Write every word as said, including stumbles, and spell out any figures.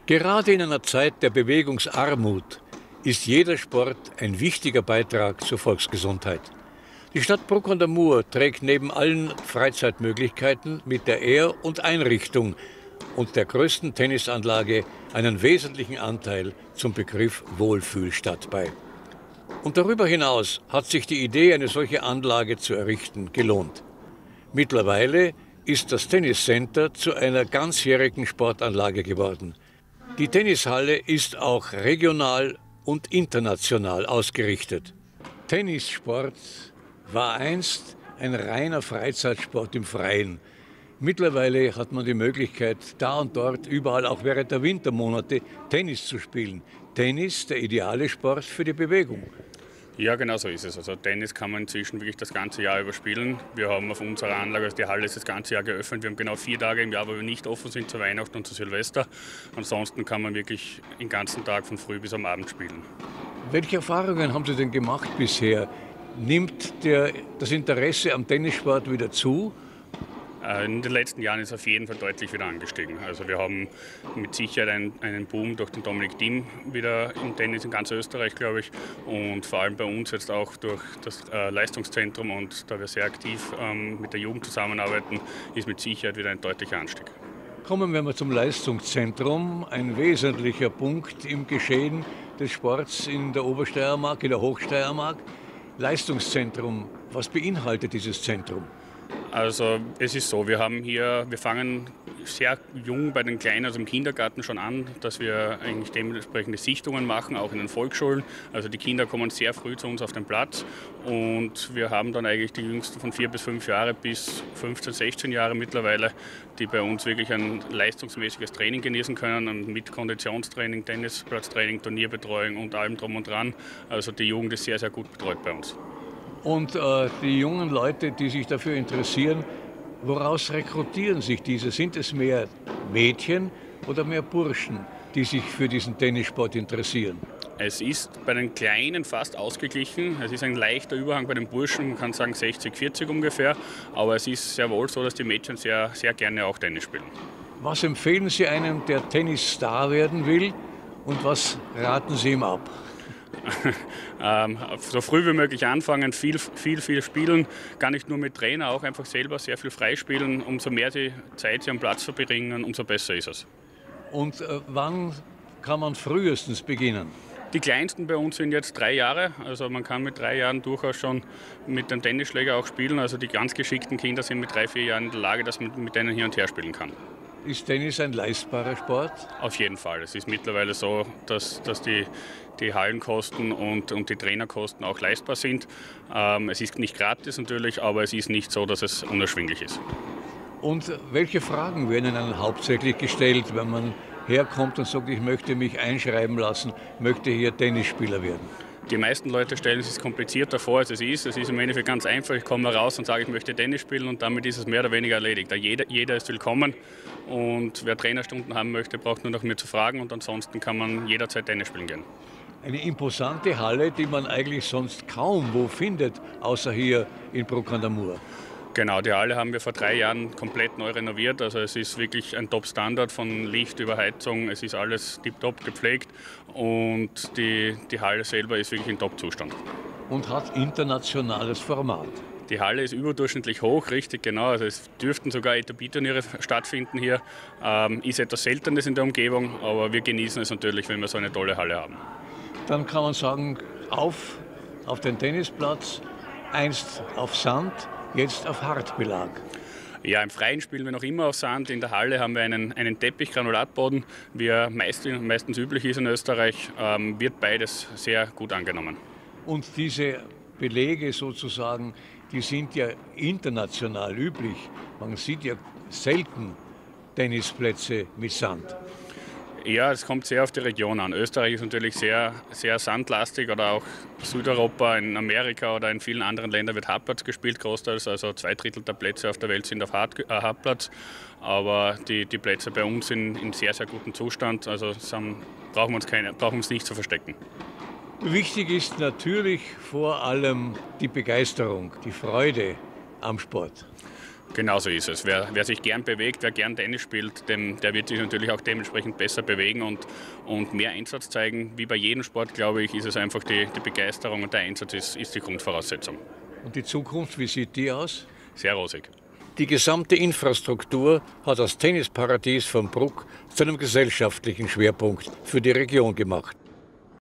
Gerade in einer Zeit der Bewegungsarmut ist jeder Sport ein wichtiger Beitrag zur Volksgesundheit. Die Stadt Bruck an der Mur trägt neben allen Freizeitmöglichkeiten mit der Ehr- und Einrichtung und der größten Tennisanlage einen wesentlichen Anteil zum Begriff Wohlfühlstadt bei. Und darüber hinaus hat sich die Idee, eine solche Anlage zu errichten, gelohnt. Mittlerweile ist das Tenniscenter zu einer ganzjährigen Sportanlage geworden. Die Tennishalle ist auch regional und international ausgerichtet. Tennissport war einst ein reiner Freizeitsport im Freien. Mittlerweile hat man die Möglichkeit, da und dort, überall, auch während der Wintermonate, Tennis zu spielen. Tennis, der ideale Sport für die Bewegung. Ja, genau so ist es. Also Tennis kann man inzwischen wirklich das ganze Jahr über spielen. Wir haben auf unserer Anlage, also die Halle ist das ganze Jahr geöffnet. Wir haben genau vier Tage im Jahr, wo wir nicht offen sind, zu Weihnachten und zu Silvester. Ansonsten kann man wirklich den ganzen Tag von früh bis am Abend spielen. Welche Erfahrungen haben Sie denn gemacht bisher? Nimmt der, das Interesse am Tennissport wieder zu? In den letzten Jahren ist es auf jeden Fall deutlich wieder angestiegen. Also wir haben mit Sicherheit einen, einen Boom durch den Dominik Thiem wieder im Tennis in ganz Österreich, glaube ich. Und vor allem bei uns jetzt auch durch das äh, Leistungszentrum, und da wir sehr aktiv ähm, mit der Jugend zusammenarbeiten, ist mit Sicherheit wieder ein deutlicher Anstieg. Kommen wir mal zum Leistungszentrum. Ein wesentlicher Punkt im Geschehen des Sports in der Obersteiermark, in der Hochsteiermark. Leistungszentrum, was beinhaltet dieses Zentrum? Also es ist so, wir haben hier, wir fangen sehr jung bei den Kleinen, also im Kindergarten schon an, dass wir eigentlich dementsprechende Sichtungen machen, auch in den Volksschulen. Also die Kinder kommen sehr früh zu uns auf den Platz, und wir haben dann eigentlich die Jüngsten von vier bis fünf Jahre bis fünfzehn, sechzehn Jahre mittlerweile, die bei uns wirklich ein leistungsmäßiges Training genießen können, und mit Konditionstraining, Tennisplatztraining, Turnierbetreuung und allem drum und dran. Also die Jugend ist sehr, sehr gut betreut bei uns. Und äh, die jungen Leute, die sich dafür interessieren, woraus rekrutieren sich diese? Sind es mehr Mädchen oder mehr Burschen, die sich für diesen Tennissport interessieren? Es ist bei den Kleinen fast ausgeglichen. Es ist ein leichter Überhang bei den Burschen, man kann sagen sechzig vierzig ungefähr. Aber es ist sehr wohl so, dass die Mädchen sehr, sehr gerne auch Tennis spielen. Was empfehlen Sie einem, der Tennisstar werden will, und was raten Sie ihm ab? ähm, so früh wie möglich anfangen, viel, viel, viel spielen, gar nicht nur mit Trainer, auch einfach selber sehr viel freispielen. Umso mehr die Zeit sie am Platz verbringen, umso besser ist es. Und äh, wann kann man frühestens beginnen? Die Kleinsten bei uns sind jetzt drei Jahre, also man kann mit drei Jahren durchaus schon mit dem Tennisschläger auch spielen. Also die ganz geschickten Kinder sind mit drei, vier Jahren in der Lage, dass man mit denen hin und her spielen kann. Ist Tennis ein leistbarer Sport? Auf jeden Fall. Es ist mittlerweile so, dass, dass die, die Hallenkosten und, und die Trainerkosten auch leistbar sind. Ähm, es ist nicht gratis natürlich, aber es ist nicht so, dass es unerschwinglich ist. Und welche Fragen werden Ihnen hauptsächlich gestellt, wenn man herkommt und sagt, ich möchte mich einschreiben lassen, möchte hier Tennisspieler werden? Die meisten Leute stellen es sich komplizierter vor, als es ist. Es ist im Endeffekt ganz einfach. Ich komme raus und sage, ich möchte Tennis spielen, und damit ist es mehr oder weniger erledigt. Jeder, jeder ist willkommen, und wer Trainerstunden haben möchte, braucht nur nach mir zu fragen, und ansonsten kann man jederzeit Tennis spielen gehen. Eine imposante Halle, die man eigentlich sonst kaum wo findet, außer hier in Bruck an der Mur. Genau, die Halle haben wir vor drei Jahren komplett neu renoviert. Also es ist wirklich ein Top-Standard von Licht über Heizung. Es ist alles tiptop gepflegt, und die, die Halle selber ist wirklich in Top-Zustand. Und hat internationales Format. Die Halle ist überdurchschnittlich hoch, richtig genau. Also es dürften sogar A T P-Turniere stattfinden hier. Ähm, ist etwas Seltenes in der Umgebung, aber wir genießen es natürlich, wenn wir so eine tolle Halle haben. Dann kann man sagen, auf, auf den Tennisplatz, einst auf Sand, jetzt auf Hartbelag. Ja, im Freien spielen wir noch immer auf Sand. In der Halle haben wir einen, einen Teppich-Granulatboden, wie er meist, meistens üblich ist in Österreich. Ähm, wird beides sehr gut angenommen. Und diese Belege sozusagen, die sind ja international üblich. Man sieht ja selten Tennisplätze mit Sand. Ja, es kommt sehr auf die Region an. Österreich ist natürlich sehr, sehr sandlastig, oder auch Südeuropa, in Amerika oder in vielen anderen Ländern wird Hartplatz gespielt, großteils. Also zwei Drittel der Plätze auf der Welt sind auf Hart, äh, Hartplatz. Aber die, die Plätze bei uns sind in sehr, sehr gutem Zustand. Also sind, brauchen, wir uns keine, brauchen wir uns nicht zu verstecken. Wichtig ist natürlich vor allem die Begeisterung, die Freude am Sport. Genau so ist es. Wer, wer sich gern bewegt, wer gern Tennis spielt, dem, der wird sich natürlich auch dementsprechend besser bewegen und, und mehr Einsatz zeigen. Wie bei jedem Sport, glaube ich, ist es einfach die, die Begeisterung und der Einsatz ist, ist die Grundvoraussetzung. Und die Zukunft, wie sieht die aus? Sehr rosig. Die gesamte Infrastruktur hat das Tennisparadies von Bruck zu einem gesellschaftlichen Schwerpunkt für die Region gemacht.